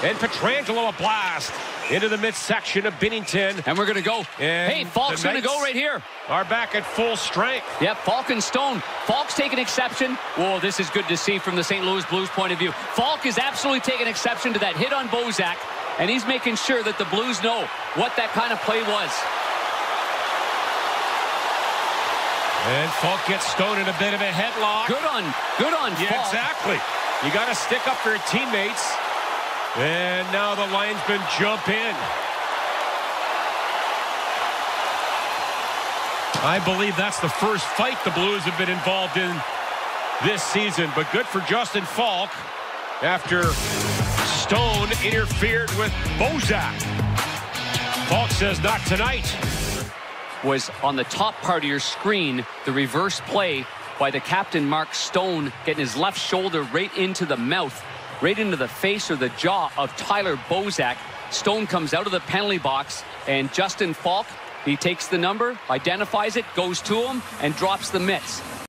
And Pietrangelo a blast into the midsection of Binnington. And we're going to go. And hey, Faulk's going to go right here. Are back at full strength. Yep, Faulk and Stone. Faulk's taking exception. Whoa, this is good to see from the St. Louis Blues point of view. Faulk is absolutely taking exception to that hit on Bozak, and he's making sure that the Blues know what that kind of play was. And Faulk gets Stone in a bit of a headlock. Good on yeah, Faulk. Exactly. You got to stick up for your teammates. And now the linesmen jump in. I believe that's the first fight the Blues have been involved in this season. But good for Justin Faulk after Stone interfered with Bozak. Faulk says not tonight. Was on the top part of your screen, the reverse play by the captain, Mark Stone, getting his left shoulder right into the mouth, right into the face or the jaw of Tyler Bozak. Stone comes out of the penalty box, and Justin Faulk, he takes the number, identifies it, goes to him, and drops the mitts.